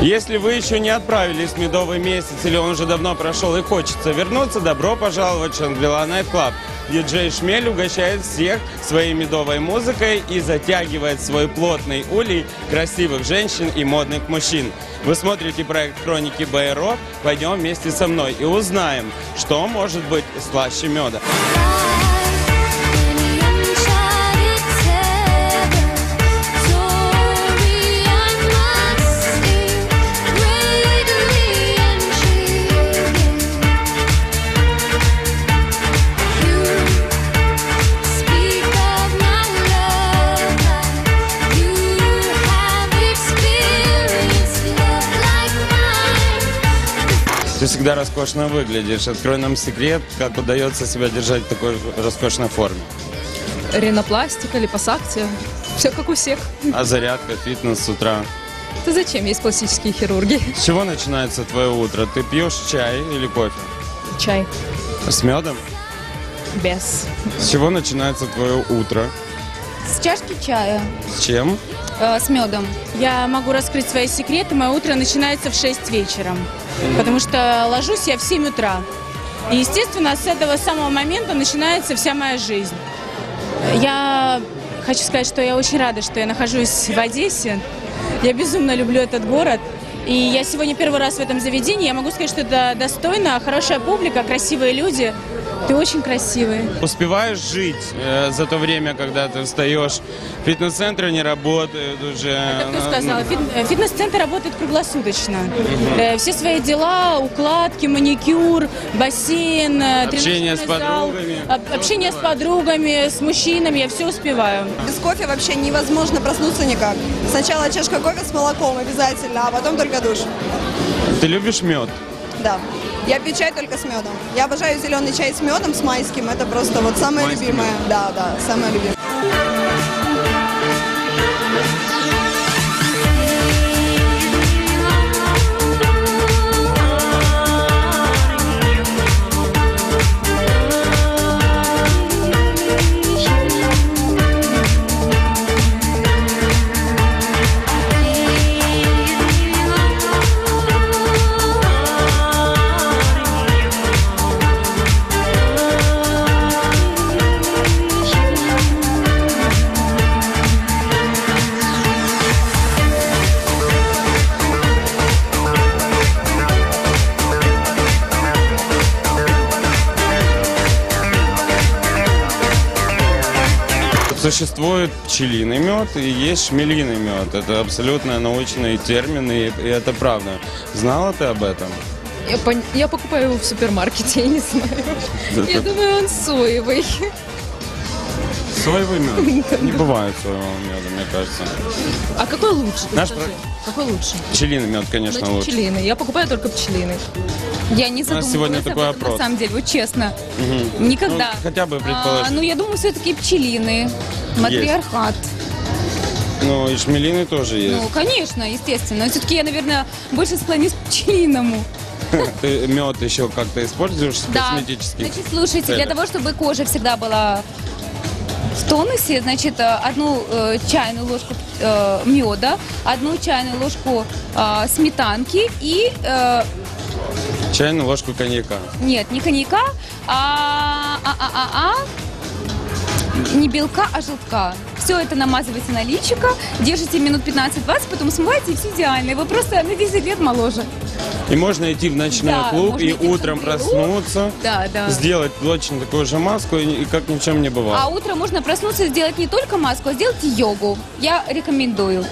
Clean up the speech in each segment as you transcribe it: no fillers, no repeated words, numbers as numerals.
Если вы еще не отправились в медовый месяц или он уже давно прошел и хочется вернуться, добро пожаловать в Шангрила Найт Клаб. Диджей Шмель угощает всех своей медовой музыкой и затягивает в свой плотный улей красивых женщин и модных мужчин. Вы смотрите проект «Хроники БРО». Пойдем вместе со мной и узнаем, что может быть слаще меда. Ты всегда роскошно выглядишь. Открой нам секрет, как удается себя держать в такой роскошной форме. Ринопластика, липосакция. Все как у всех. А зарядка, фитнес с утра? Да зачем? Есть пластические хирурги. С чего начинается твое утро? Ты пьешь чай или кофе? Чай. С медом? Без. С чего начинается твое утро? С чашки чая. С чем? С медом. Я могу раскрыть свои секреты. Мое утро начинается в 6 вечера. Потому что ложусь я в 7 утра. И, естественно, с этого самого момента начинается вся моя жизнь. Я хочу сказать, что я очень рада, что я нахожусь в Одессе. Я безумно люблю этот город. И я сегодня первый раз в этом заведении. Я могу сказать, что это достойно, хорошая публика, красивые люди. Ты очень красивый. Успеваешь жить за то время, когда ты встаешь? Фитнес-центры не работают уже. Это кто сказал? Фитнес-центр работает круглосуточно. Все свои дела, укладки, маникюр, бассейн, общение с подругами. Общение с подругами, с мужчинами. Я все успеваю. Без кофе вообще невозможно проснуться никак. Сначала чашка кофе с молоком обязательно, а потом только душ. Ты любишь мед? Да. Я пью чай только с медом. Я обожаю зеленый чай с медом, с майским. Это просто вот самое любимое. Да, самое любимое. Существует пчелиный мед и есть шмелиный мед. Это абсолютно научные термины, и это правда. Знала ты об этом? Я покупаю его в супермаркете, я не знаю. Я думаю, он соевый. Соевый мед? Не бывает соевого меда, мне кажется. А какой лучше? Какой лучше? Пчелиный мед, конечно, лучше. Пчелиный. Я покупаю только пчелиный. Я не задумывалась сегодня об такой этом, опрос. на самом деле, вот честно. Никогда. Ну, хотя бы предположить. Ну, я думаю, все-таки пчелиный. Матриархат. Ну, и шмелиный тоже есть. Ну, конечно, естественно. Но все-таки я, наверное, больше склонюсь к пчелиному. Ты мед еще как-то используешь косметически? Значит, слушайте, для того, чтобы кожа всегда была в тонусе, значит, одну чайную ложку меда, одну чайную ложку сметанки и... Чайную ложку коньяка. Нет, не коньяка, не белка, а желтка. Все это намазывается на личико, держите минут 15-20, потом смываете, и все идеально. И вы просто на 10 лет моложе. И можно идти в ночной клуб и утром проснуться, сделать точно такую же маску и как ни в чем не бывало. А утром можно проснуться и сделать не только маску, а сделать йогу. Я рекомендую.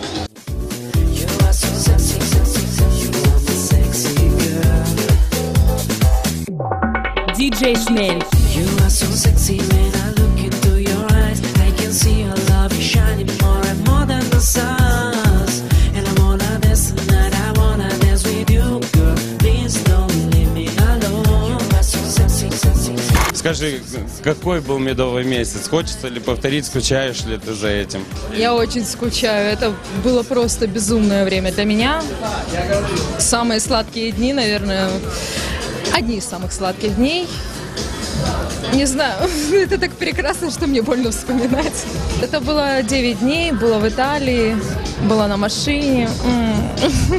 Диджей Шмель. Скажи, какой был медовый месяц? Хочется ли повторить, скучаешь ли ты за этим? Я очень скучаю. Это было просто безумное время для меня. Самые сладкие дни, наверное, одни из самых сладких дней. Не знаю, это так прекрасно, что мне больно вспоминать. Это было 9 дней, было в Италии, была на машине.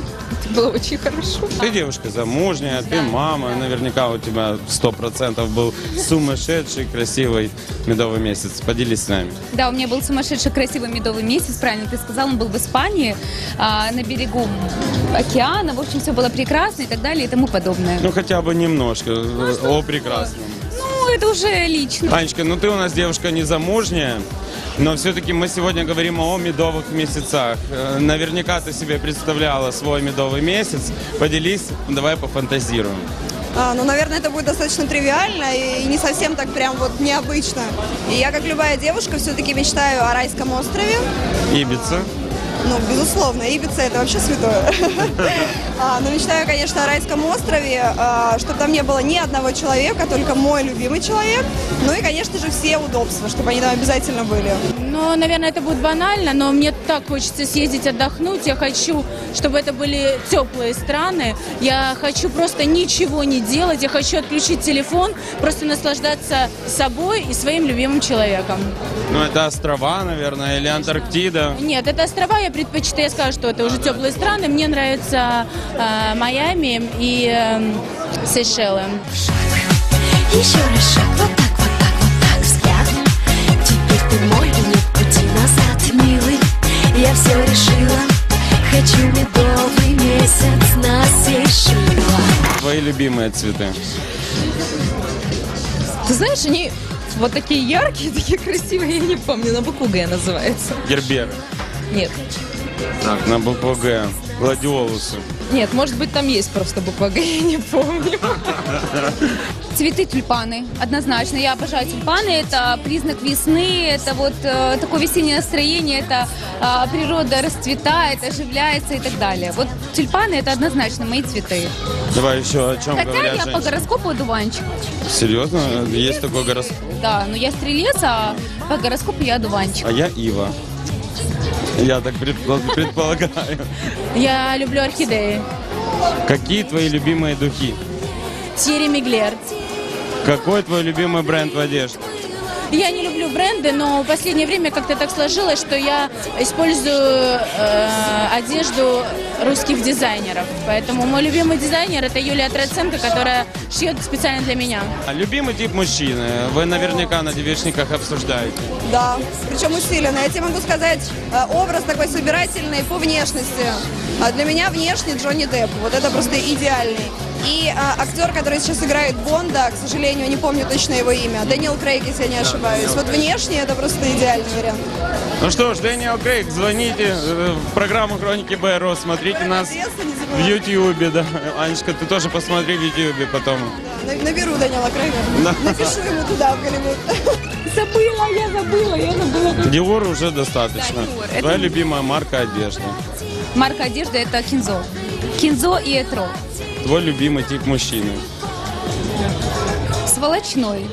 было очень хорошо. Ты девушка замужняя, ты мама, наверняка у тебя 100% был сумасшедший, красивый медовый месяц. Поделись с нами. Да, у меня был сумасшедший красивый медовый месяц, правильно ты сказал, он был в Испании, на берегу океана, в общем, все было прекрасно и так далее и тому подобное. Ну, хотя бы немножко, о прекрасном. Ну, это уже лично. Анечка, ну ты у нас девушка незамужняя, но все-таки мы сегодня говорим о медовых месяцах. Наверняка ты себе представляла свой медовый месяц. Поделись, давай пофантазируем. Ну, наверное, это будет достаточно тривиально и не совсем так прям вот необычно. И я, как любая девушка, все-таки мечтаю о райском острове. Ибица. Ну, безусловно, Ибица – это вообще святое. Но мечтаю, конечно, о райском острове, чтобы там не было ни одного человека, только мой любимый человек. Ну и, конечно же, все удобства, чтобы они там обязательно были. Ну, наверное, это будет банально, но мне так хочется съездить отдохнуть. Я хочу, чтобы это были теплые страны. Я хочу просто ничего не делать. Я хочу отключить телефон, просто наслаждаться собой и своим любимым человеком. Ну, это острова, наверное, или Антарктида. Нет, это острова. Я предпочитаю, я скажу, что это уже теплые страны. Мне нравится Майами и Сейшелы. Еще раз шаг, вот так взгляд. Теперь ты мой, и нет пути назад, милый. Я все решила, хочу медовый месяц на Сейшелах. Твои любимые цветы? Ты знаешь, они вот такие яркие, такие красивые, я не помню, на букву Г называется. Герберы. Нет. Так, на букву Г. Гладиолусы. Нет, может быть, там есть просто буква Г, я не помню. Цветы тюльпаны, однозначно. Я обожаю тюльпаны, это признак весны, это вот такое весеннее настроение, это природа расцветает, оживляется и так далее. Вот тюльпаны это однозначно мои цветы. Давай еще о чем Хотя говорят я по женщины. гороскопу одуванчик. Серьезно? Есть такой гороскоп? Да, но я стрелец, а по гороскопу я одуванчик. А я Ива. Я так предполагаю. Я люблю орхидеи. Какие твои любимые духи? Thierry Mugler. Какой твой любимый бренд в одежде? Я не люблю бренды, но в последнее время как-то так сложилось, что я использую одежду русских дизайнеров. Поэтому мой любимый дизайнер – это Юлия Троценко, которая шьет специально для меня. А любимый тип мужчины? Вы наверняка на девичниках обсуждаете. Да, причем усиленно. Я тебе могу сказать, образ такой собирательный по внешности. Для меня внешне Джонни Депп. Вот это просто идеальный. И актер, который сейчас играет Бонда, к сожалению, не помню точно его имя, Дэниел Крейг, если я не ошибаюсь. Вот внешне это просто идеальный вариант. Ну что ж, Дэниел Крейг, звоните в программу «Хроники БРО», смотрите нас в Ютьюбе, да. Анечка, ты тоже посмотри в Ютьюбе потом. Наберу Дэниела Крейга, напишу ему туда, в Голливуд. Я забыла. Диор уже достаточно. Да, Dior. Твоя Это- любимая марка одежды. Марка одежды это Кинзо. Кинзо и Этро. Твой любимый тип мужчины. Сволочной.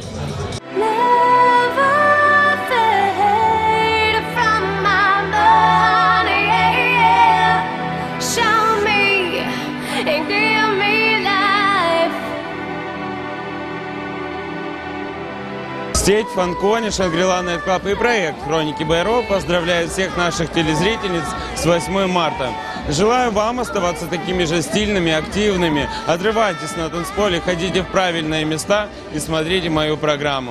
Сеть Фанкони, Шангрила Найт Клаб и проект «Хроники БРО» поздравляют всех наших телезрительниц с 8 марта. Желаю вам оставаться такими же стильными, активными. Отрывайтесь на танцполе, ходите в правильные места и смотрите мою программу.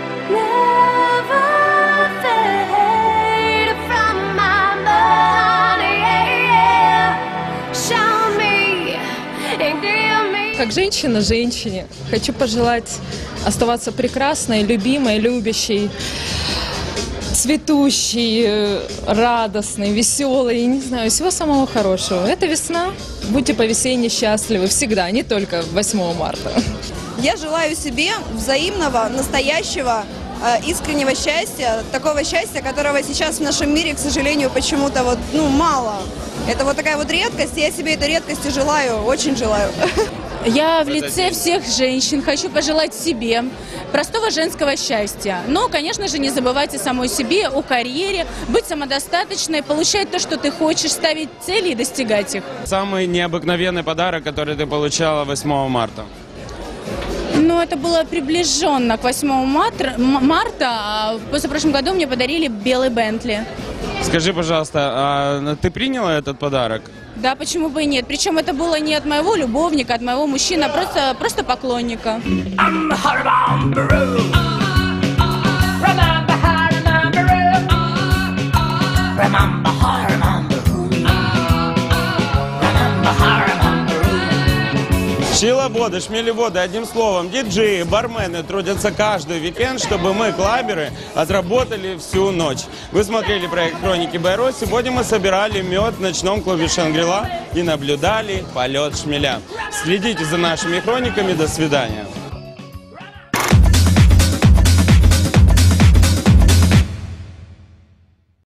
Как женщина женщине хочу пожелать оставаться прекрасной, любимой, любящей, цветущей, радостной, веселой, не знаю, всего самого хорошего. Это весна. Будьте по-весенне счастливы всегда, не только 8 марта. Я желаю себе взаимного, настоящего, искреннего счастья, такого счастья, которого сейчас в нашем мире, к сожалению, почему-то вот, мало. Это вот такая вот редкость, и я себе этой редкости желаю, очень желаю. Я в лице всех женщин хочу пожелать себе простого женского счастья. Но, конечно же, не забывайте самой себе о карьере, быть самодостаточной, получать то, что ты хочешь, ставить цели и достигать их. Самый необыкновенный подарок, который ты получала 8 марта. Ну, это было приближенно к 8 марта. А в позапрошлом году мне подарили белый Бентли. Скажи, пожалуйста, а ты приняла этот подарок? Да, почему бы и нет. Причем это было не от моего любовника, от моего мужчины, а просто поклонника. Чиловоды, шмелеводы, одним словом, диджеи, бармены трудятся каждый уикенд, чтобы мы, клаберы, отработали всю ночь. Вы смотрели проект «Хроники Байро». Сегодня мы собирали мед в ночном клубе «Шангрила» и наблюдали полет шмеля. Следите за нашими хрониками. До свидания.